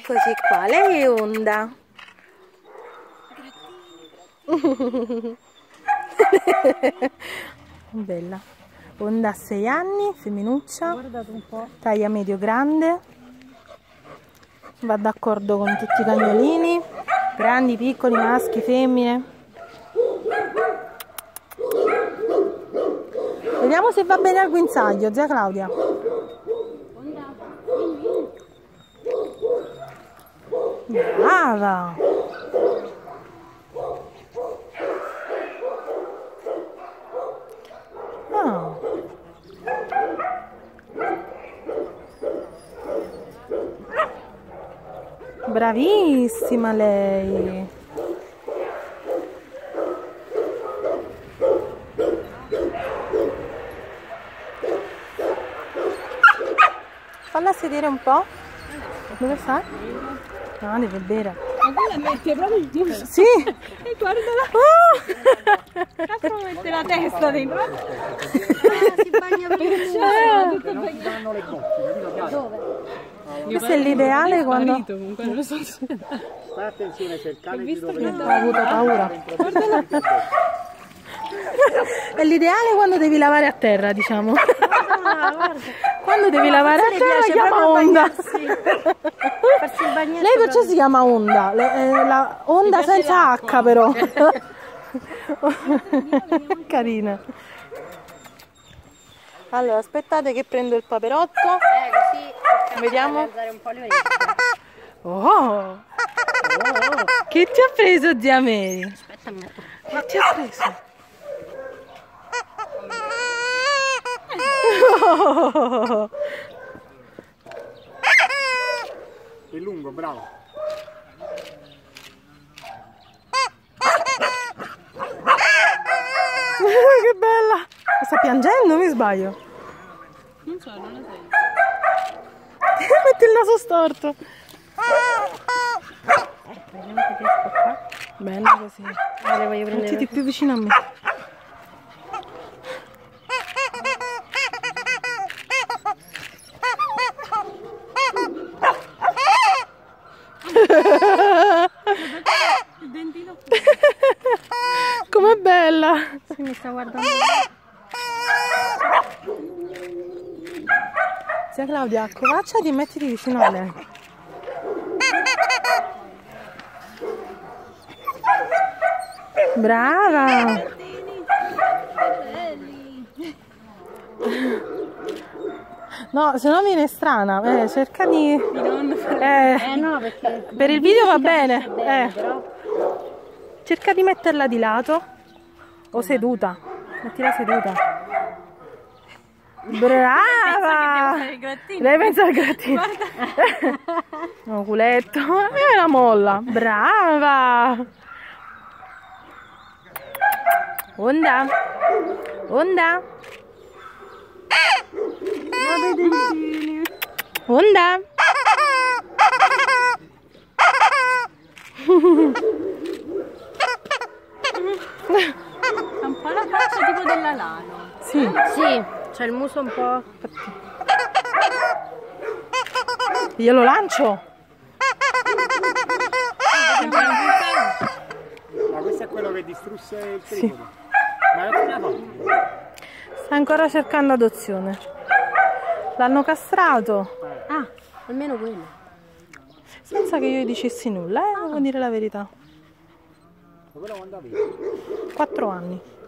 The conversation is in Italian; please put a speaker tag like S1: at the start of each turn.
S1: Eccoci qua, lei è Onda. Bella. Onda a 6 anni, femminuccia.
S2: Guardate un po'.
S1: Taglia medio grande. Va d'accordo con tutti i cagnolini. Grandi, piccoli, maschi, femmine. Vediamo se va bene al guinzaglio, zia Claudia. Brava! Ah. Bravissima lei! Falla sedere un po'. Dove sta? No, deve bere.
S2: Ma tu la metti proprio in chiuso?
S1: Sì!
S2: E guardala! Cazzo mette la testa dentro!
S3: Si bagna
S2: Tutto
S3: non si danno le bocce, capito? Dove?
S1: Questo è l'ideale quando...
S2: Comunque non lo so.
S3: Stai attenzione se il cane ti
S1: Ha avuto paura. È l'ideale quando devi lavare a terra, diciamo. Quando devi lavare a terra chiama Onda. Lei perciò si chiama Onda. La Onda senza H però. Carina. Allora, aspettate che prendo il paperotto.
S3: così
S1: Vediamo.
S3: alzare un po' le orecchie.
S1: Oh! Che ti ha preso, zia Mary?
S3: Aspetta,
S1: Che ti ha preso?
S3: È lungo, bravo.
S1: Che bella! Sta piangendo, mi sbaglio?
S2: Non so, non la sento.
S1: Metti il naso storto.
S3: Vediamo se riesco qua.
S1: Bello così.
S3: Allora, voglio prendere.
S1: Mettiti più vicino a me.
S2: Il dentino qui.
S1: Com'è bella!
S3: Sì, mi sta guardando.
S1: Zia Claudia, accovacciati e mettiti vicino a lei. Brava! No, se no viene strana. Cerca di...
S3: No, perché
S1: per il video va bene.
S3: però
S1: Cerca di metterla di lato o seduta. Mettila seduta. Brava! Lei pensa al grattino. No, culetto. E la molla. Brava! Onda? Onda? Onda?
S2: Ha un po' la faccia tipo dell'alano.
S1: Sì.
S3: sì, c'è il muso un po'.
S1: Glielo lancio?
S3: Ma questo è quello che distrusse il tripodo. Ma è una foto.
S1: Sta ancora cercando adozione. L'hanno castrato.
S3: Ah, almeno quello.
S1: Senza che io gli dicessi nulla, devo dire la verità.
S3: Ma quello quando avevi?
S1: 4 anni.